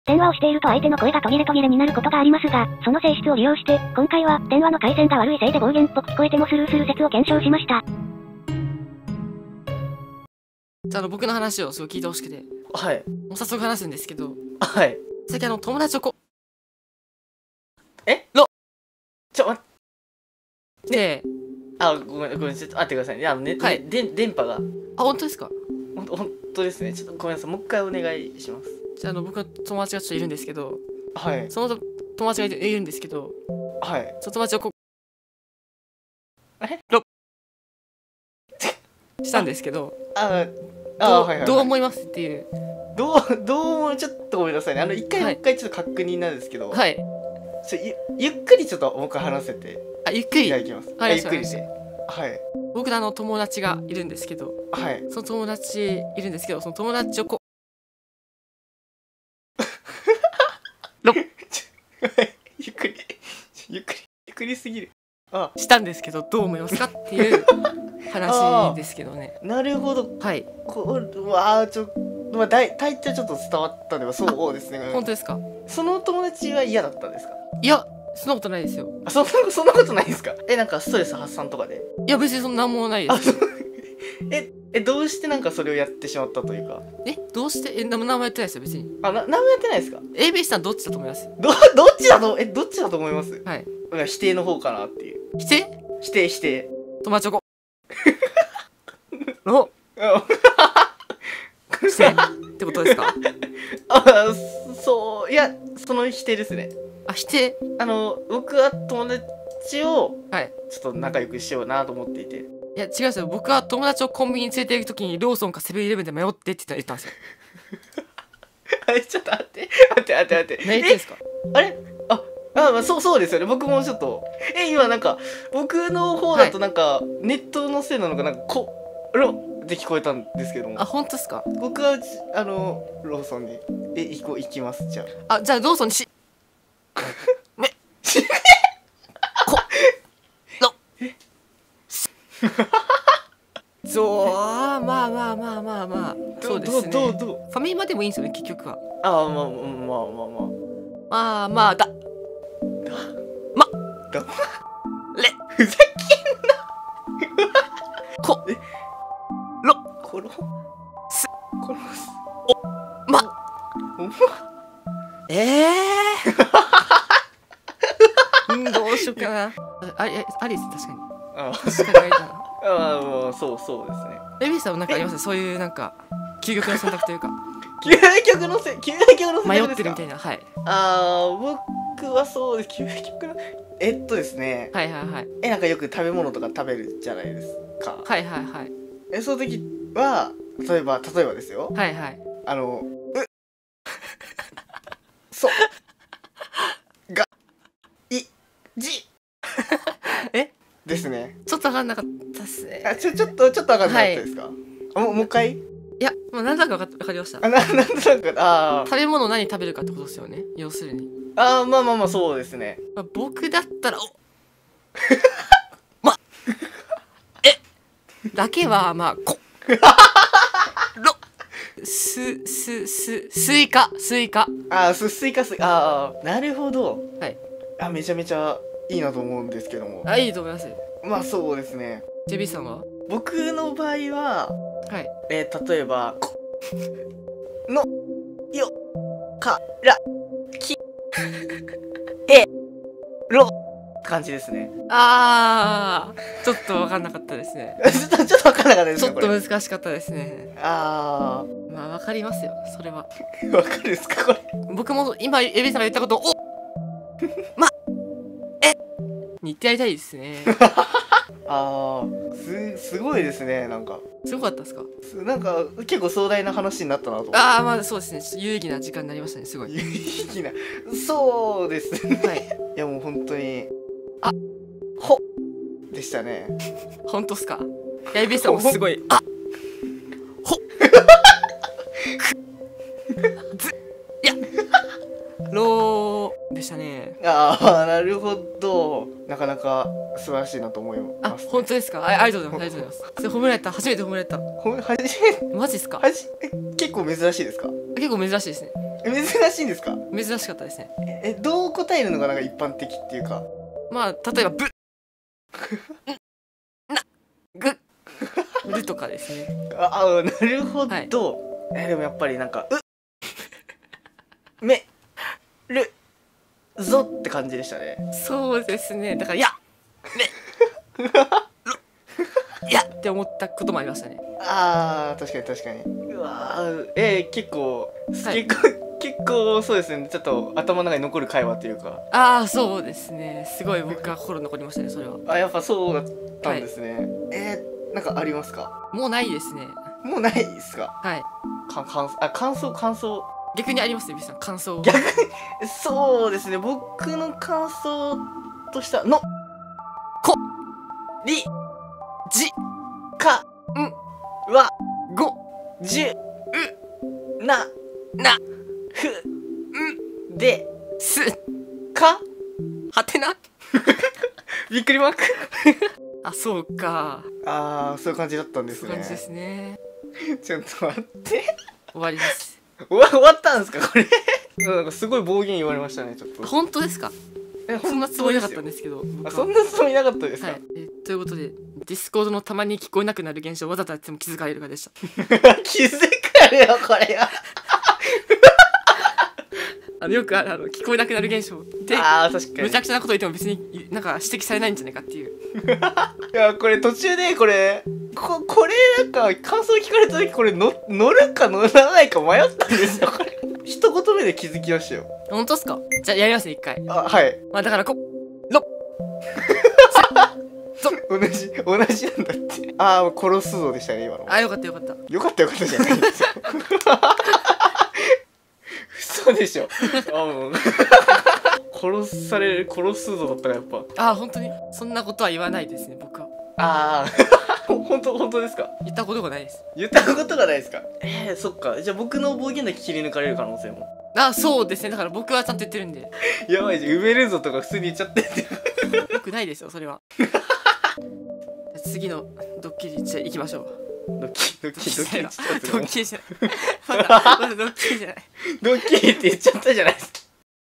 電話をしていると相手の声が途切れ途切れになることがありますが、その性質を利用して、今回は電話の回線が悪いせいで暴言っぽく聞こえてもスルーする説を検証しました。 じゃあ僕の話をすごい聞いてほしくて。 はい。 もう早速話すんですけど。 はい。 最近友達を待って。 で、 ごめん、ちょっと待ってくださいね。 はい、 電波が。 本当ですか？ 本当ですね。ちょっとごめんなさい。もう一回お願いします。 じゃあ僕の友達がちょっといるんですけど、 はい。 その友達がいるんですけど、 はい。 その友達をしたんですけど、どう思いますっていう。 どうもちょっとごめんなさいね。もう一回ちょっと確認なんですけど、 はい。 ゆっくりちょっと僕話せて。 ゆっくり。 いただきます。 はい、 ゆっくりで。はい。 僕の友達がいるんですけど、 はい。 その友達いるんですけど、その友達をゆっくりすぎる。 したんですけど、どう思いますかっていう話ですけどね。 なるほど。 はい。 大体ちょっと伝わったではそうですね。 本当ですか？ その友達は嫌だったんですか？ いや、そんなことないですよ。 そんなことないですか？なんかストレス発散とかで？ いや、別にそんなもんないです。 どうしてなんかそれをやってしまったというか？ どうして何もやってないですよ、別に。 何もやってないですか？ AB さんどっちだと思います？ どっちだと思います？ はい。 否定の方かなっていう。 否定。友達を否定ってことですか？ いや、その否定ですね。 否定？ 僕は友達をはい。 ちょっと仲良くしようなと思っていて。 いや、違うんですよ。僕は友達をコンビニに連れて行くときにローソンかセブンイレブンで迷ってって言ったんですよ。 ちょっと待って。 何言ってんですか？ そうですよね。僕もちょっと今なんか僕の方だとなんか、ネットのせいなのかなんかって聞こえたんですけども。 本当ですか？ 僕はローソンに行きます。じゃあ。 じゃあローソンにまあそうですね。ファミマでもいいんですよね、結局は。 ふざけんな。 どうしようかな。ありです、確かに。確かにそうですね。 エビさんはなんかあります？そういうなんか究極の選択というか。 究極の選択迷ってるみたいな。はい。 僕はそうです。究極のですね。 はい。 なんかよく食べ物とか食べるじゃないですか。 はい。 その時は例えばですよ。 はい。 ですね。 ちょっと分かんなかったっすね。 ちょっと分かんなかったですか？もう一回？ いや、なんとなく分かりました。 なんとなく食べ物何食べるかってことですよね、要するに。 まあそうですね。 僕だったらだけはスイカ。 なるほど。 はい。 めちゃめちゃいいなと思うんですけども。 いいと思います。 そうですね。 JB さんは？ 僕の場合は、 はい。 例えばのよからきろ感じですね。 ちょっと分かんなかったですね。 ちょっと分かんなかったですね。 ちょっと難しかったですね。分かりますよ、それは。 分かるですか、これ。 僕も今エビさんが言ったことをに言ってやりたいですね。 すごいですね。なんかすごかったですか？ なんか結構壮大な話になったなと思って。 そうですね。ちょっと有意義な時間になりましたね。すごい有意義な。そうですね。 はい。 いやもう本当にでしたね。 本当っすか？エビさんもすごいローでしたね。 なるほど。なかなか素晴らしいなと思います、ね。 本当ですか？ありがとうございます。それ褒められた。初めて褒められた。マジっすか？ 結構珍しいですか？ 結構珍しいですね。 珍しいんですか？ 珍しかったですね。 どう答えるのがなんか一般的っていうか。 まあ例えばぶなぐるとかですね。 なるほど、 はい、 でもやっぱりなんかめるぞって感じでしたね。 そうですね。だからやめやって思ったこともありましたね。 確かに確かに。うわ結構、はい、結構そうですね。ちょっと頭の中に残る会話というか。 そうですね。すごい僕は心に残りましたね、それは。 やっぱそうだったんですね。はい、なんかありますか？ もうないですね。 もうないですか？ はい。 感想。 逆にありますよ、ビさん、感想。 逆に、そうですね。僕の感想としたの、 こ、 り、 じ、 か、 ん、 わ、 ご、 じゅ、う、な、ふ、で、 す、 か、 はてなびっくりマークそうか。 そういう感じだったんですね。 そういう感じですね。 ちょっと待って。 終わりです。 終わったんですかこれなんかすごい暴言言われましたね、ちょっと。 本当ですか？そんなつもりなかったんですけど。 そんなつもりなかったですか？ はい。ということで、ディスコードのたまに聞こえなくなる現象をわざとやっても気づかれるかでした。 気づかれよ、これは。 よく聞こえなくなる現象で、 確かにむちゃくちゃなこと言っても別になんか指摘されないんじゃないかっていう。 いや、これ途中でこれなんか感想聞かれた時これ乗るか乗らないか迷ったんですよ、これ。一言目で気づきましたよ。 本当っすか？じゃあやりますね、一回。 はい。 まあだから同じなんだって。殺すぞでしたね、今の。 よかったよかった。 よかったじゃないんですよ。嘘でしょ。もう殺すぞだったらやっぱ。 本当にそんなことは言わないですね、僕は。 本当ですか？ 言ったことがないです。 言ったことがないですか？そっか。じゃあ僕の暴言だけ切り抜かれる可能性も。 そうですね。だから僕はちゃんと言ってるんで。 やばいじゃん、埋めるぞとか普通に言っちゃってんよくないですよ、それは。次のドッキリじゃあ行きましょう。 ドッキリじゃない。 まだドッキリじゃない。ドッキリって言っちゃったじゃないですか。